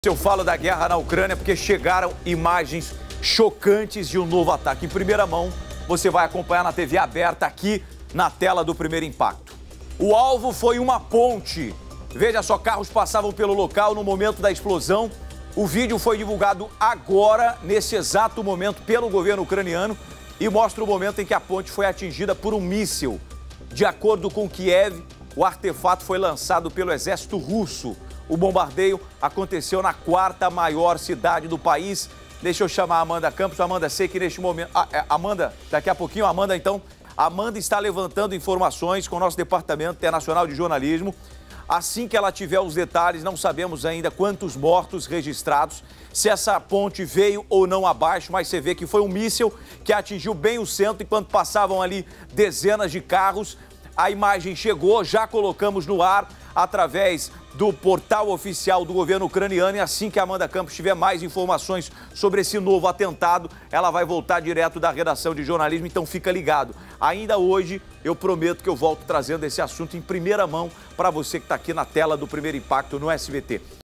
Eu falo da guerra na Ucrânia porque chegaram imagens chocantes de um novo ataque. Em primeira mão, você vai acompanhar na TV aberta aqui na tela do Primeiro Impacto. O alvo foi uma ponte. Veja só, carros passavam pelo local no momento da explosão. O vídeo foi divulgado agora, nesse exato momento, pelo governo ucraniano e mostra o momento em que a ponte foi atingida por um míssil. De acordo com Kiev, o artefato foi lançado pelo exército russo. O bombardeio aconteceu na quarta maior cidade do país. Deixa eu chamar a Amanda Campos. Amanda, sei que neste momento... Amanda, daqui a pouquinho, Amanda, então... Amanda está levantando informações com o nosso Departamento Internacional de Jornalismo. Assim que ela tiver os detalhes, não sabemos ainda quantos mortos registrados, se essa ponte veio ou não abaixo, mas você vê que foi um míssil que atingiu bem o centro enquanto passavam ali dezenas de carros. A imagem chegou, já colocamos no ar através do portal oficial do governo ucraniano, e assim que a Amanda Campos tiver mais informações sobre esse novo atentado, ela vai voltar direto da redação de jornalismo, então fica ligado. Ainda hoje eu prometo que eu volto trazendo esse assunto em primeira mão para você que está aqui na tela do Primeiro Impacto no SBT.